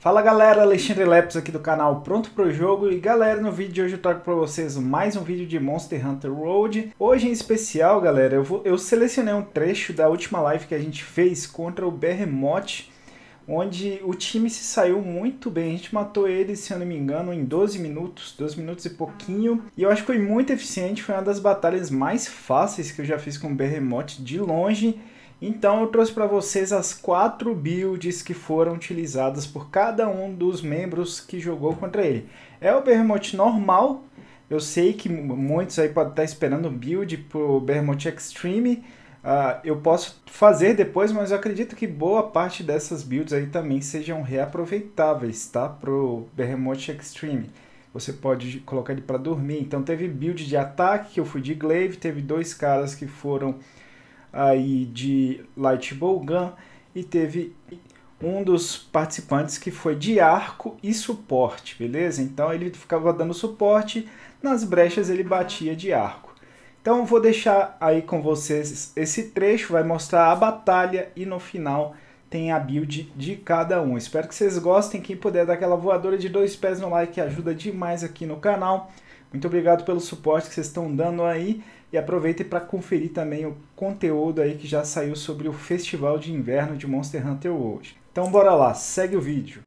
Fala galera, Alexandre Lepes aqui do canal Pronto Pro Jogo. E galera, no vídeo de hoje eu trago para vocês mais um vídeo de Monster Hunter World. Hoje em especial, galera, eu selecionei um trecho da última live que a gente fez contra o Behemoth, onde o time se saiu muito bem. A gente matou ele, se eu não me engano, em 12 minutos e pouquinho. E eu acho que foi muito eficiente, foi uma das batalhas mais fáceis que eu já fiz com o Behemoth de longe. Então eu trouxe para vocês as 4 builds que foram utilizadas por cada um dos membros que jogou contra ele. É o Behemoth normal, eu sei que muitos aí podem estar esperando build para o Behemoth Extreme. Eu posso fazer depois, mas eu acredito que boa parte dessas builds aí também sejam reaproveitáveis, tá? Para o Behemoth Extreme. Você pode colocar ele para dormir. Então teve build de ataque, que eu fui de Glaive, teve 2 caras que foram aí de Light Bowgun e teve um dos participantes que foi de arco e suporte, beleza? Então ele ficava dando suporte, nas brechas ele batia de arco. Então eu vou deixar aí com vocês esse trecho, vai mostrar a batalha e no final tem a build de cada um. Espero que vocês gostem, quem puder dar aquela voadora de 2 pés no like ajuda demais aqui no canal. Muito obrigado pelo suporte que vocês estão dando aí. E aproveitem para conferir também o conteúdo aí que já saiu sobre o Festival de Inverno de Monster Hunter World. Então bora lá, segue o vídeo.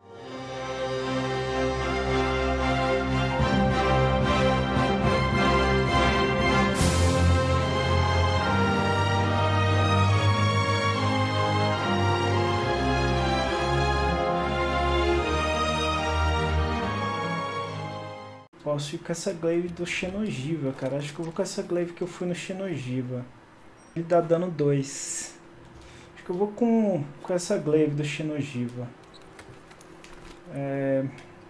Posso ir com essa Glaive do Xeno'jiva, cara. Acho que eu vou com essa Glaive que eu fui no Xeno'jiva. Ele dá dano 2. Acho que eu vou com essa Glaive do Xeno'jiva. Se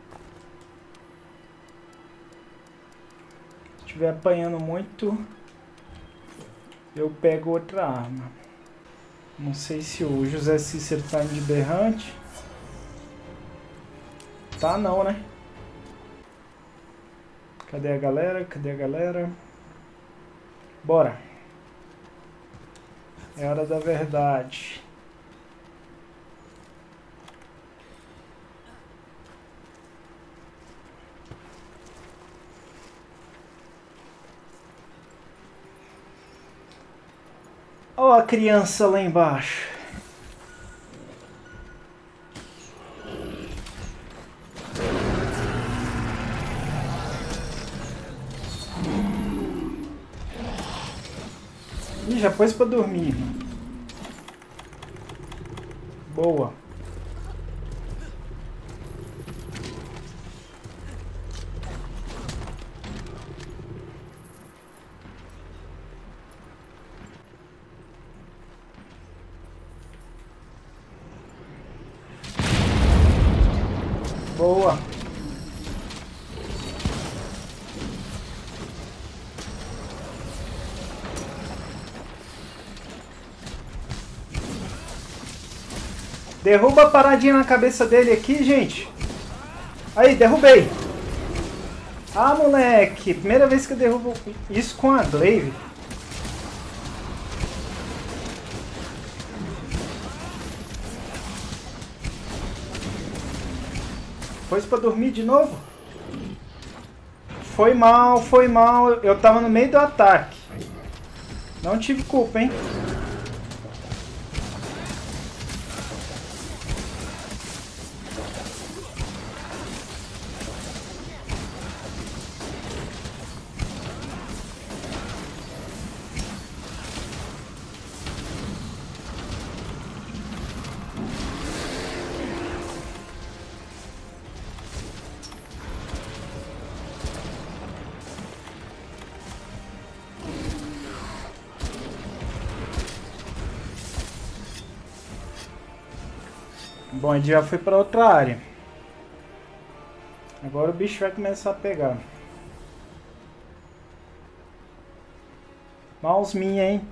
estiver apanhando muito, eu pego outra arma. Não sei se o José Cícero tá indo de berrante. Tá não, né? Cadê a galera? Cadê a galera? Bora! É hora da verdade. Ó a criança lá embaixo. Ih, já pôs pra dormir. Boa. Boa. Derruba a paradinha na cabeça dele aqui, gente. Aí, derrubei. Ah, moleque. Primeira vez que eu derrubo isso com a Glaive. Pôs pra dormir de novo? Foi mal, foi mal. Eu tava no meio do ataque. Não tive culpa, hein? Bom, ele já foi para outra área. Agora o bicho vai começar a pegar. Mãos minha, hein?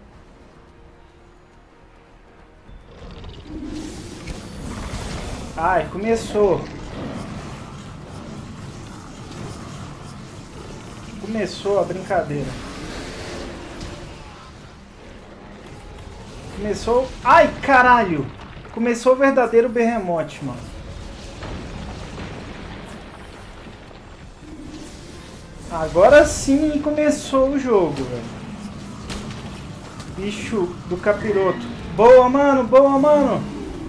Ai, começou. Começou a brincadeira. Começou... Ai, caralho! Começou o verdadeiro Behemoth, mano. Agora sim começou o jogo, velho. Bicho do capiroto. Boa, mano, boa, mano.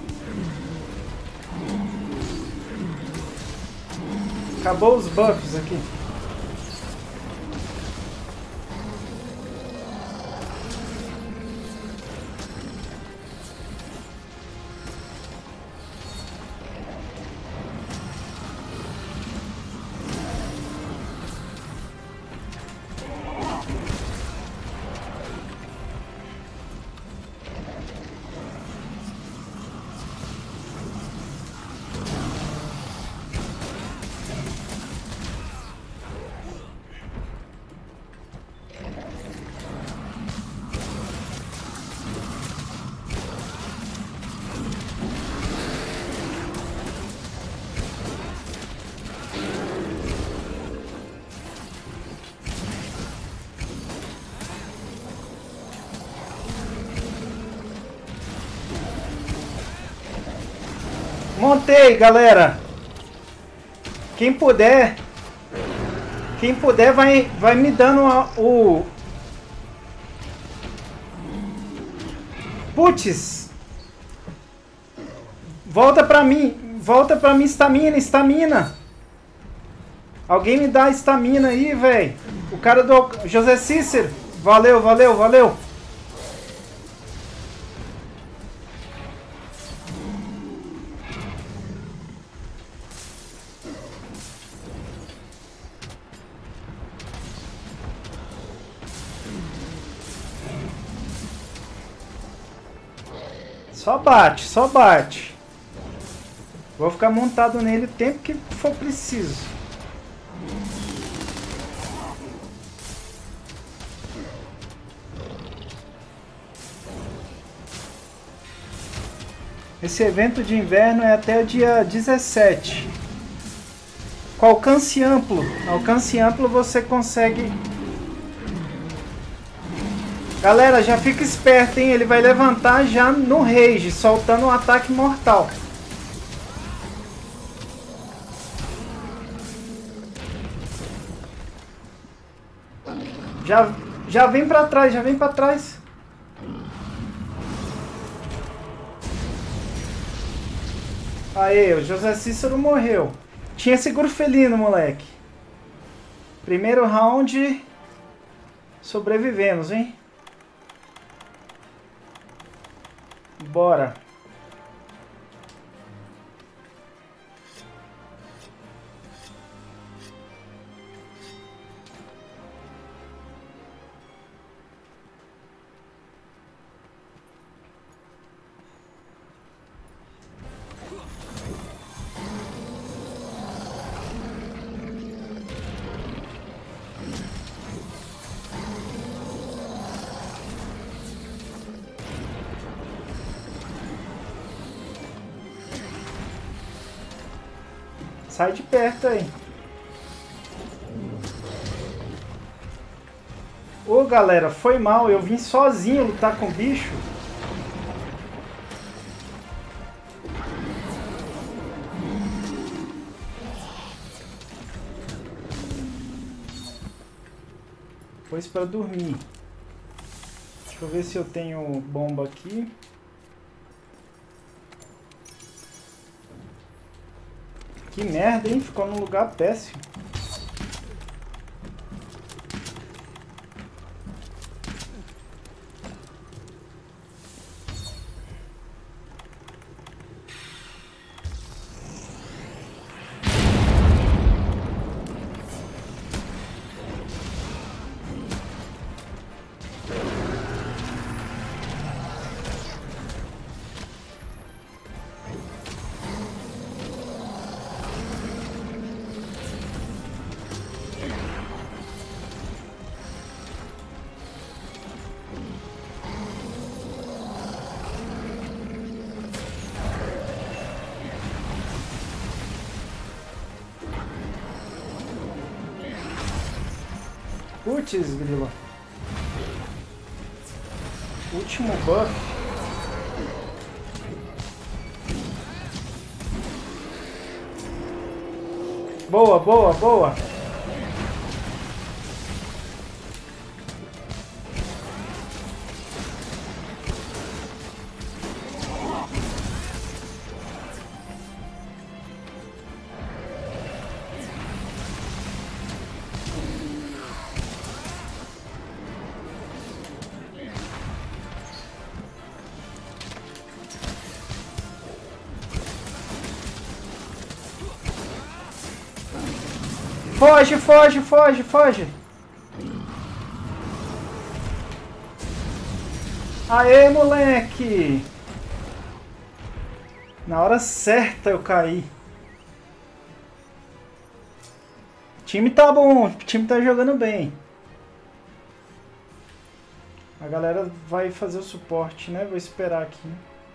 Acabou os buffs aqui. Montei, galera. Quem puder vai me dando o... Putz. Volta pra mim, estamina. Alguém me dá estamina aí, velho. O cara do José Cícero. Valeu, valeu, valeu. Só bate, só bate. Vou ficar montado nele o tempo que for preciso. Esse evento de inverno é até o dia 17. Com alcance amplo. Alcance amplo você consegue... Galera, já fica esperto, hein? Ele vai levantar já no rage, soltando um ataque mortal. Já vem pra trás, já vem pra trás. Aê, o José Cícero morreu. Tinha seguro felino, moleque. Primeiro round. Sobrevivemos, hein? Bora. Sai de perto aí. Ô galera, foi mal. Eu vim sozinho lutar com o bicho. Pôs pra dormir. Deixa eu ver se eu tenho bomba aqui. Que merda, hein? Ficou num lugar péssimo. Putz, grila. Último buff. Boa, boa, boa. Foge, foge, foge, foge. Aê, moleque. Na hora certa eu caí. O time tá bom, o time tá jogando bem. A galera vai fazer o suporte, né? Vou esperar aqui.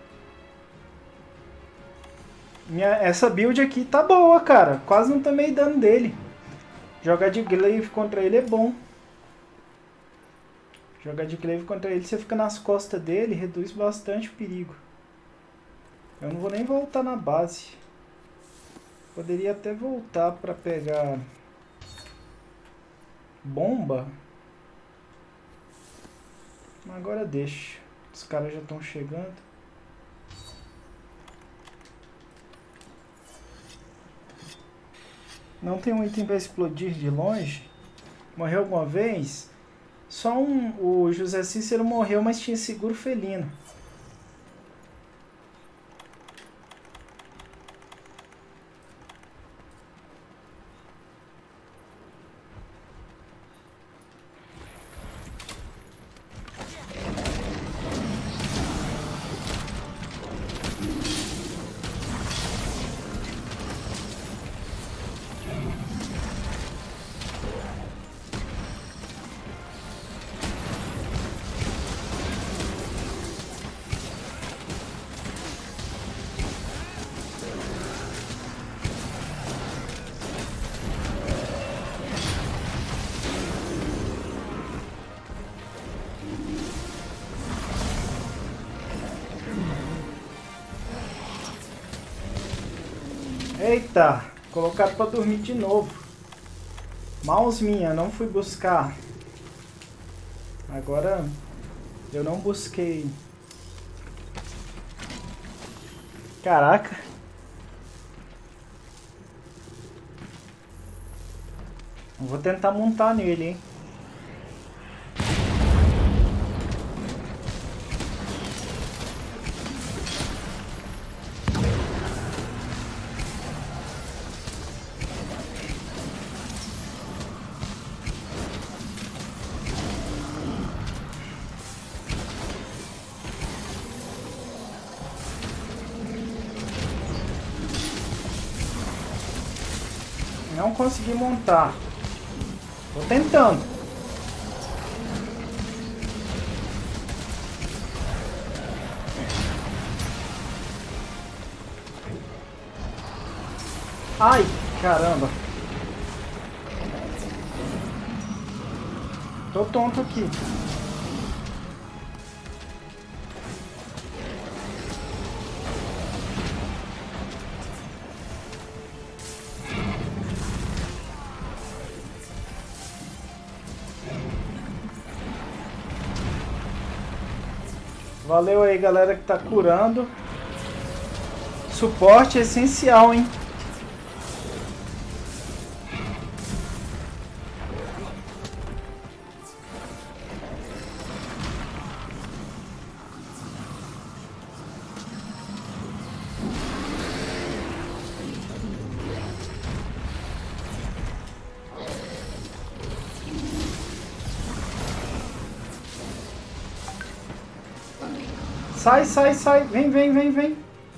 Essa build aqui tá boa, cara. Quase não tomei dano dele. Jogar de glaive contra ele é bom. Jogar de glaive contra ele, você fica nas costas dele, reduz bastante o perigo. Eu não vou nem voltar na base. Poderia até voltar pra pegar bomba. Mas agora deixa. Os caras já estão chegando. Não tem um item para explodir de longe. Morreu alguma vez? Só o José Cícero morreu, mas tinha seguro felino. Eita, colocaram pra dormir de novo. Mouse minha, não fui buscar. Agora eu não busquei. Caraca. Eu vou tentar montar nele, hein. Não consegui montar. Tô tentando. Ai, caramba. Tô tonto aqui. Valeu aí, galera que tá curando. Suporte é essencial, hein? Sai, sai, sai. Vem, vem, vem, vem.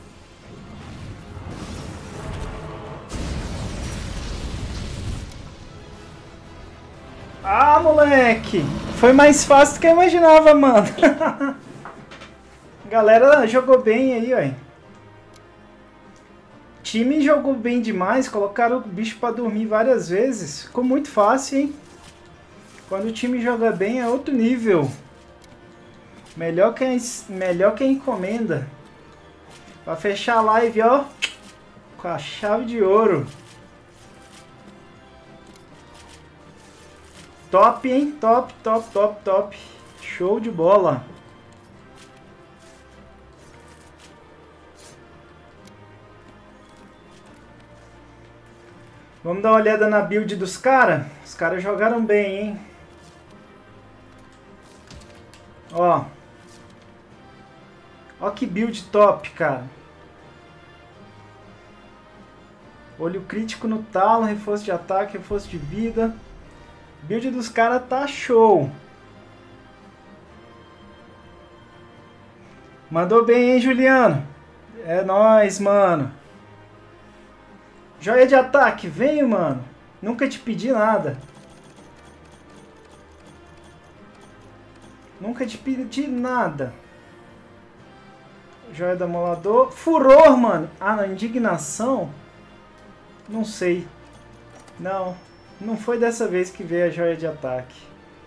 Ah, moleque. Foi mais fácil do que eu imaginava, mano. Galera jogou bem aí, ó. Time jogou bem demais. Colocaram o bicho pra dormir várias vezes. Ficou muito fácil, hein. Quando o time joga bem é outro nível. Melhor que a encomenda. Pra fechar a live, ó. Com a chave de ouro. Top, hein? Top, top, top, top. Show de bola. Vamos dar uma olhada na build dos caras. Os caras jogaram bem, hein? Ó. Ó que build top, cara. Olho crítico no talo, reforço de ataque, reforço de vida. Build dos caras tá show. Mandou bem, hein, Juliano? É nóis, mano. Joia de ataque, vem, mano. Nunca te pedi nada. Nunca te pedi nada. Joia do amolador. Furor, mano. Ah, na indignação? Não sei. Não. Não foi dessa vez que veio a joia de ataque.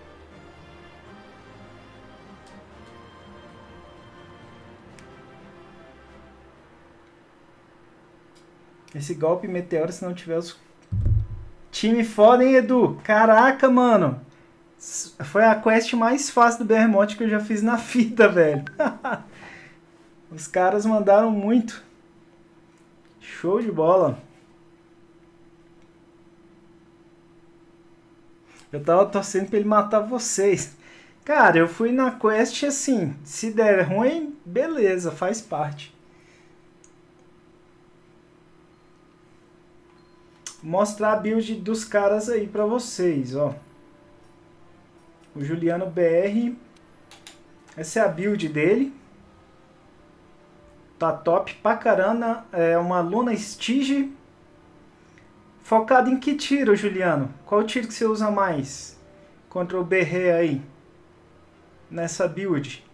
Esse golpe meteoro, se não tiver os... Time foda, hein, Edu? Caraca, mano. Foi a quest mais fácil do Behemoth que eu já fiz na vida, velho. Os caras mandaram muito. Show de bola. Eu tava torcendo pra ele matar vocês. Cara, eu fui na quest assim. Se der ruim, beleza, faz parte. Mostrar a build dos caras aí pra vocês, ó. O Juliano BR. Essa é a build dele. Tá top pra caramba. É uma Luna Stige. Focado em que tiro, Juliano? Qual tiro que você usa mais? Contra o BR aí. Nessa build.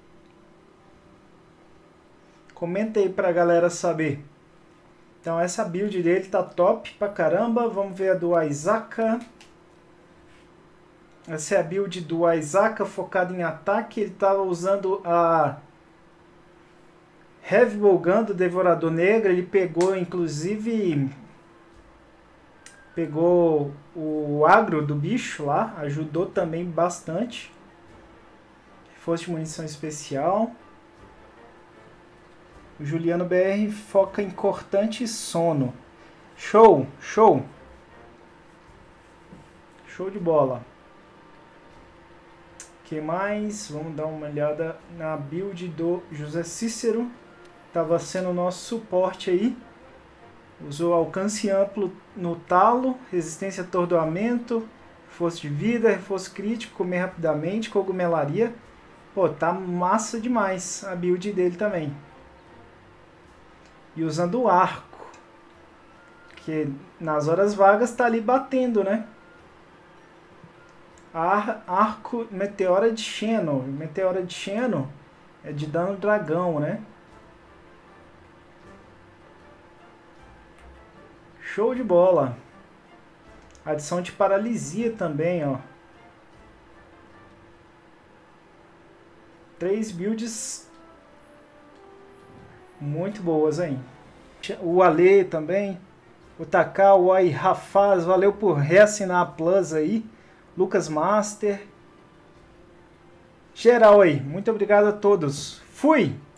Comenta aí pra galera saber. Então essa build dele tá top pra caramba. Vamos ver a do Aizaka. Essa é a build do Aizaka focada em ataque. Ele tava usando a Heavy Bowgun do Devorador Negro. Ele pegou inclusive... Pegou o agro do bicho lá. Ajudou também bastante. Reforço de munição especial. O Juliano BR foca em cortante e sono. Show, show. Show de bola. O que mais? Vamos dar uma olhada na build do José Cícero. Tava sendo o nosso suporte aí. Usou alcance amplo no talo, resistência a atordoamento, reforço de vida, reforço crítico, comer rapidamente, cogumelaria. Pô, tá massa demais a build dele também. E usando o arco, que nas horas vagas tá ali batendo, né? Arco Meteora de Xeno. Meteora de Xeno é de dano dragão, né? Show de bola. Adição de paralisia também, ó. 3 builds muito boas, hein? O Ale também. O Takao, o Rafaz, valeu por reassinar a Plus aí. Lucas Master. Geral aí. Muito obrigado a todos. Fui!